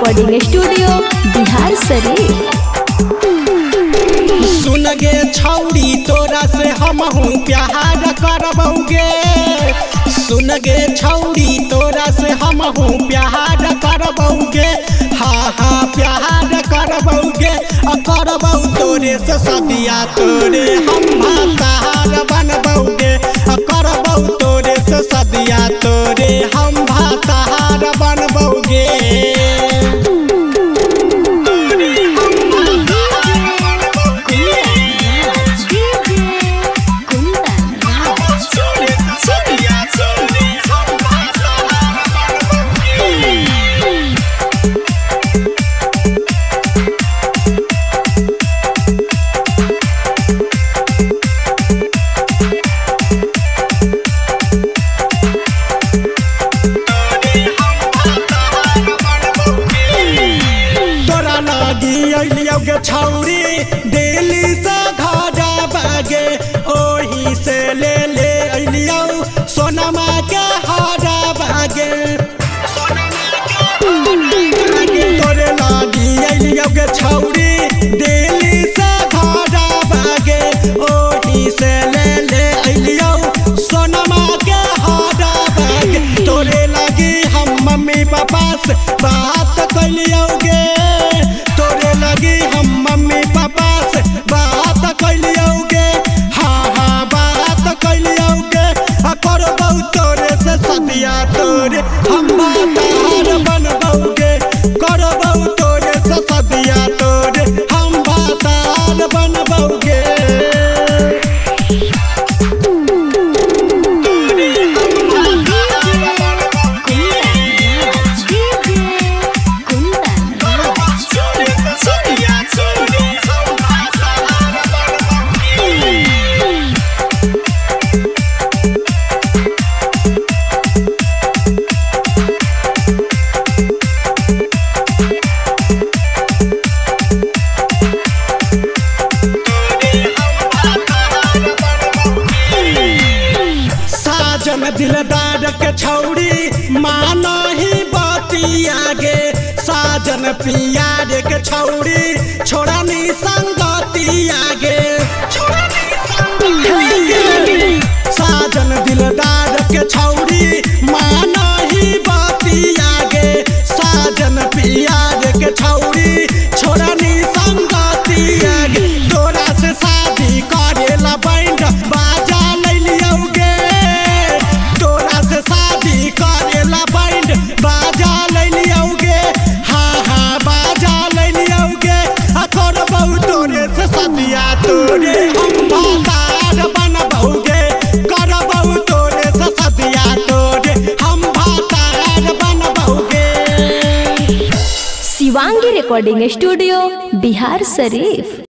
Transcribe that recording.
Recording studio Bihar शरीफ। सुन गे छौरी तोरा से हमहू प्यार करबौगे। सुन गे छौरी तोरा से हमहू प्यार करबौगे। हाँ हाँ प्यार करबौगे। करबौ तोरे से सदिया तोरे हम भातार बनबौगे। करबौ तोरे से सदिया तोरे हम भातार बनबौगे। छौरी दिल्ली से घरा बागे ओही से ले अलियो सोनमा के हरा बागे। तोरे लागी अलियो गे छौरी दिल्ली से घरा बागे ओही से ले अलियो सोनमा के हरा बागे। तोरे लागी हम मम्मी पापा से बात कलियोगे। तोरे लगी हम मम्मी पापा से बात कलियोगे। हाँ हाँ बात कलियोगे। करबौ तोरे से सदिया तोरे हम भातार बनबौगे। करबौ तोरे से सदिया तोरे हम भातार बनबौगे। दिलदार के छौरी मानो ही बतिया गे। साजन पियार के छौरी छोड़ा नी संगतिया गे। साजन दिलदार के छौरी मानो ही बतिया गे। साजन पियार के छौरी छोड़ा नी संगतिया गे। तोरा से शादी करेला बैंड बाजा लैलियोगे। तोरा से शादी करेला बैंड बाजा लैलियोगे। हाँ हाँ बाजा लैलियोगे। करबौ तोरे से सदिया तोरे हम भातार बनबौगे। करबौ तोरे से सदिया तोरे हम भातार बनबौगे। शिवांगी रिकॉर्डिंग स्टूडियो बिहार शरीफ।